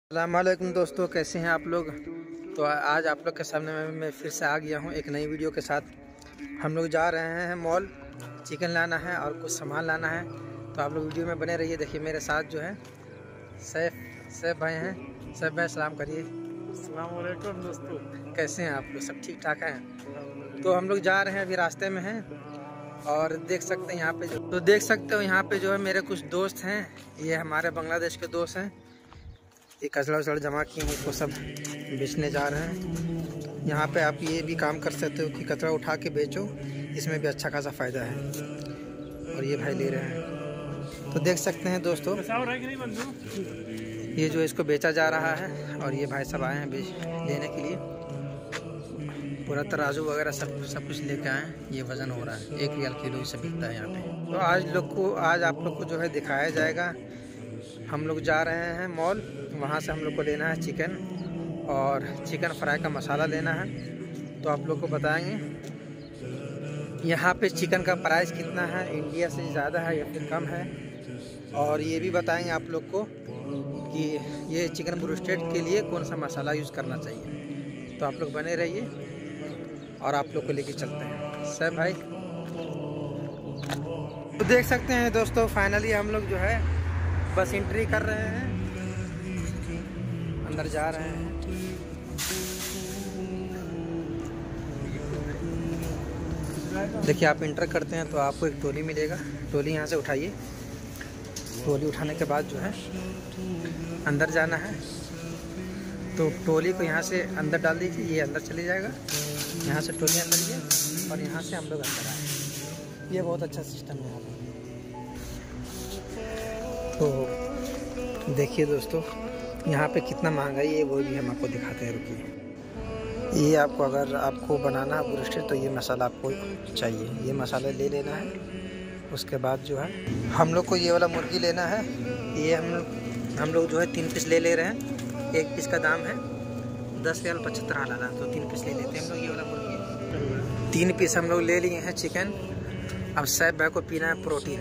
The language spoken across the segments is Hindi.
अस्सलामुअलैकुम दोस्तों, कैसे हैं आप लोग। तो आज आप लोग के सामने मैं फिर से आ गया हूं एक नई वीडियो के साथ। हम लोग जा रहे हैं मॉल, चिकन लाना है और कुछ सामान लाना है। तो आप लोग वीडियो में बने रहिए। देखिए मेरे साथ जो है सैफ भाई हैं। सैफ भाई सलाम करिए। अस्सलामुअलैकुम दोस्तों, कैसे हैं आप लोग, सब ठीक ठाक हैं। तो हम लोग जा रहे हैं, अभी रास्ते में हैं और देख सकते हैं यहाँ पे जो है मेरे कुछ दोस्त हैं। ये हमारे बांग्लादेश के दोस्त हैं। ये कचरा वचड़ा जमा किए हैं, इसको सब बेचने जा रहे हैं। यहाँ पे आप ये भी काम कर सकते हो कि कचरा उठा के बेचो, इसमें भी अच्छा खासा फ़ायदा है। और ये भाई ले रहे हैं, तो देख सकते हैं दोस्तों ये जो इसको बेचा जा रहा है। और ये भाई सब आए हैं लेने के लिए। पूरा तराजू वगैरह सब कुछ लेके आए हैं। ये वज़न हो रहा है, 1 रियाल किलो से बिकता है यहाँ पे। तो आज आप लोग को जो है दिखाया जाएगा। हम लोग जा रहे हैं मॉल, वहाँ से हम लोग को लेना है चिकन और चिकन फ्राई का मसाला लेना है। तो आप लोग को बताएंगे यहाँ पे चिकन का प्राइस कितना है, इंडिया से ज़्यादा है या फिर कम है। और ये भी बताएंगे आप लोग को कि ये चिकन ब्रोस्टेड के लिए कौन सा मसाला यूज़ करना चाहिए। तो आप लोग बने रहिए और आप लोग को लेके चलते हैं। सर भाई, तो देख सकते हैं दोस्तों, फाइनली हम लोग जो है बस एंट्री कर रहे हैं, अंदर जा रहे हैं। देखिए आप इंटर करते हैं तो आपको एक टोली मिलेगा। टोली यहाँ से उठाइए। टोली उठाने के बाद जो है अंदर जाना है। तो टोली को यहाँ से अंदर डाल दीजिए, ये अंदर चले जाएगा। यहाँ से टोली अंदर गया और यहाँ से हम लोग अंदर आए। ये बहुत अच्छा सिस्टम है यहाँ पर। तो देखिए दोस्तों, यहाँ पे कितना महंगाई है वो भी हम आपको दिखाते हैं। रुकिए, ये आपको अगर आपको बनाना है ब्रोस्टेड तो ये मसाला आपको चाहिए। ये मसाला ले लेना है। उसके बाद जो है हम लोग को ये वाला मुर्गी लेना है। ये हम लोग जो है 3 पीस ले रहे हैं। एक पीस का दाम है 10 रियाल 75 आना, तो 3 पीस ले लेते हैं हम लोग। ये वाला मुर्गी 3 पीस हम लोग ले लिए हैं चिकन। अब सैफ भाई को पीना है प्रोटीन,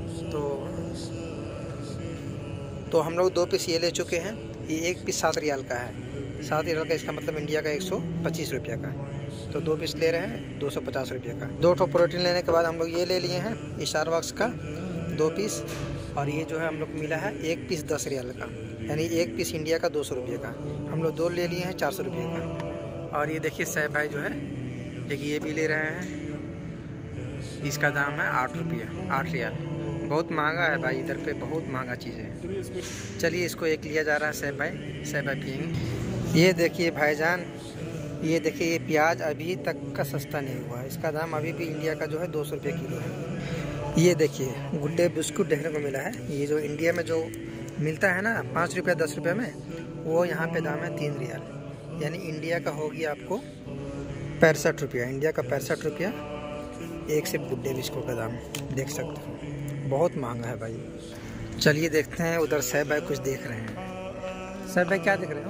तो हम लोग 2 पीस ये ले चुके हैं। ये एक पीस 7 रियाल का है। 7 रियाल का इसका मतलब इंडिया का 125 रुपये का। तो 2 पीस ले रहे हैं 250 रुपये का। 2 ठो प्रोटीन लेने के बाद हम लोग ये ले लिए हैं स्टारबक्स का 2 पीस। और ये जो है हम लोग को मिला है 1 पीस 10 रियाल का, यानी 1 पीस इंडिया का 200 रुपये का। हम लोग 2 ले लिए हैं 400 रुपये का। और ये देखिए सैफ भाई जो है देखिए ये भी ले रहे हैं। इसका दाम है 8 रुपये, 8 रियाल। बहुत महंगा है भाई, इधर पे बहुत महंगा चीज़ है। चलिए इसको एक लिया जा रहा है। सैफ भाई पियेंगे। ये देखिए भाईजान, ये देखिए ये प्याज अभी तक का सस्ता नहीं हुआ। इसका दाम अभी भी इंडिया का जो है 200 रुपये किलो है। ये देखिए गुड्डे बिस्कुट देखने को मिला है। ये जो इंडिया में जो मिलता है ना 5 रुपये 10 रुपये में, वो यहाँ पे दाम है 3 रियाल। यानी इंडिया का होगी आपको 65 रुपया। इंडिया का 65 रुपया एक से गुड्डे बिस्कुट का दाम, देख सकते हो बहुत महंगा है भाई। चलिए देखते हैं, उधर सैफ भाई कुछ देख रहे हैं। सैफ भाई क्या देख रहे हो?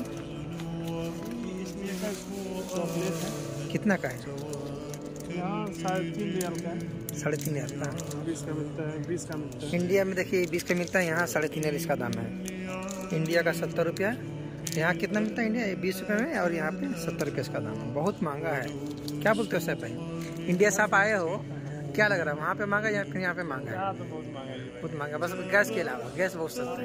कितना का है? 3.5 रियाल का है। 3.5 रियाल का 20 का मिलता है, 20 का मिलता है। इंडिया में देखिए 20 का मिलता है, यहाँ 3.5 रियाल इसका दाम है। इंडिया का 70 रुपया, यहाँ कितना मिलता है? इंडिया 20 रुपये में, और यहाँ पे 70 रुपये इसका दाम है। बहुत महंगा है। क्या बोलते हो सैफ भाई? इंडिया से आप आए हो, क्या लग रहा है? वहाँ पे महंगा या फिर यहाँ पे महंगा है? तो बहुत महंगा है, बहुत महंगा। बस गैस के अलावा, गैस बहुत सस्ता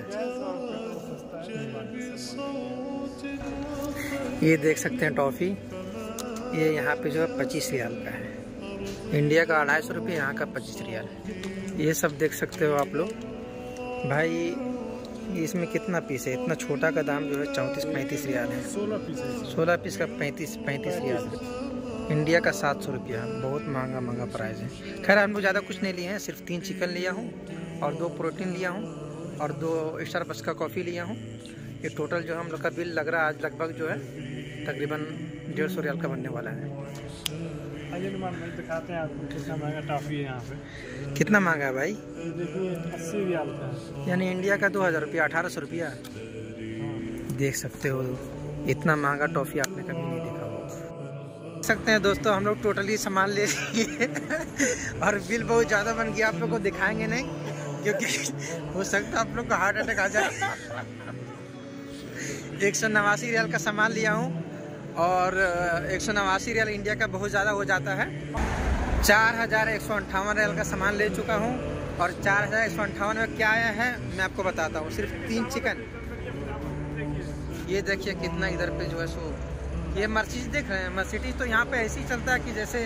है। ये देख सकते हैं टॉफ़ी, ये यहाँ पे जो है 25 रियाल का है। इंडिया का 250 रुपये, यहाँ का 25 रियाल। ये सब देख सकते हो आप लोग भाई। इसमें कितना पीस है? इतना छोटा का दाम जो है 34-35 रियाल है। 16 पीस का 35 रियाल है। इंडिया का 700 रुपया। बहुत महंगा प्राइस है। खैर हम लोग ज़्यादा कुछ नहीं लिए हैं, सिर्फ 3 चिकन लिया हूँ और 2 प्रोटीन लिया हूँ और 2 स्टारबक्स का कॉफ़ी लिया हूँ। ये टोटल जो हम लोग का बिल लग रहा है आज लगभग जो है तकरीबन 150 रियाल का बनने वाला है। दिखाते हैं आपको कितना महंगा टॉफ़ी है यहाँ पे। कितना महंगा है भाई? देखिए 80 रियाल का है, यानी इंडिया का 2000 रुपया, 1800 रुपया। देख सकते हो इतना महंगा टॉफ़ी आपने कभी नहीं देखा होगा। देख सकते हैं दोस्तों, हम लोग टोटली सामान ले लिए और बिल बहुत ज़्यादा बन गया। आप लोग को दिखाएंगे नहीं क्योंकि हो सकता है आप लोग को हार्ट अटैक आ जाए। 189 रियाल का सामान लिया हूँ और 189 रियाल इंडिया का बहुत ज़्यादा हो जाता है। 4158 रियाल का सामान ले चुका हूँ और 4158 में क्या आया है मैं आपको बताता हूँ। सिर्फ 3 चिकन। ये देखिए कितना इधर पे जो है सो ये मर्सिडीज देख रहे हैं। मर्सिडीज तो यहाँ पे ऐसे ही चलता है कि जैसे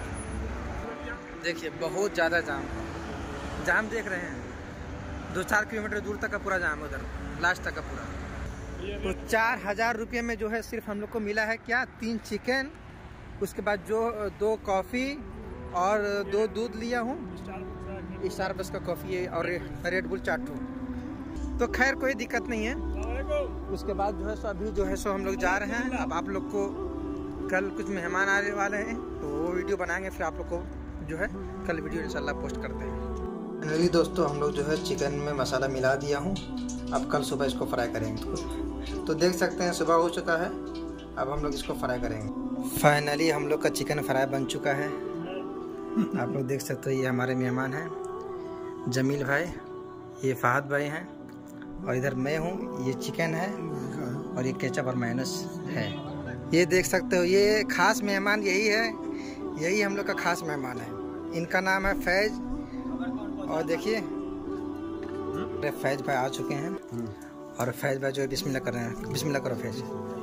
देखिए बहुत ज़्यादा जाम देख रहे हैं। 2-4 किलोमीटर दूर तक का पूरा जाम उधर लास्ट तक का पूरा। तो 4000 रुपये में जो है सिर्फ हम लोग को मिला है क्या 3 चिकन, उसके बाद जो 2 कॉफ़ी और 2 दूध लिया हूँ, स्टारबक्स का कॉफ़ी है और रेड बुल 4 ठो। तो खैर कोई दिक्कत नहीं है। उसके बाद जो है सो अभी जो है सो हम लोग जा रहे हैं। अब आप लोग को कल कुछ मेहमान आने वाले हैं तो वो वीडियो बनाएंगे, फिर आप लोग को जो है कल वीडियो इंशाल्लाह पोस्ट करते हैं। फाइनली दोस्तों हम लोग जो है चिकन में मसाला मिला दिया हूँ। अब कल सुबह इसको फ्राई करेंगे। तो देख सकते हैं सुबह हो चुका है, अब हम लोग इसको फ्राई करेंगे। फाइनली हम लोग का चिकन फ्राई बन चुका है। आप लोग देख सकते हो ये हमारे मेहमान हैं जमील भाई, ये फहद भाई हैं और इधर मैं हूँ। ये चिकन है और ये केचप और मायोनेज़ है। ये देख सकते हो ये खास मेहमान यही है, यही हम लोग का खास मेहमान है। इनका नाम है फैज। और देखिए फैज भाई आ चुके हैं और फैज भाई जो है बिस्मिल्लाह कर रहे हैं। बिस्मिल्लाह करो फैज।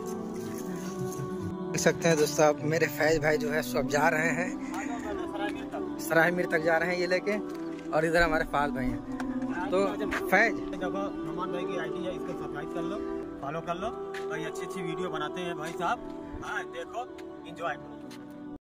देख सकते हैं दोस्तों अब मेरे फैज भाई जो है सब जा रहे हैं, सराय मीर तक जा रहे हैं ये लेके। और इधर हमारे फहद भाई हैं। तो फैज नमान भाई की आईडी है, इसको सब्सक्राइब कर लो, फॉलो कर लो। भाई अच्छी वीडियो बनाते हैं भाई साहब। हाँ देखो, एंजॉय करो।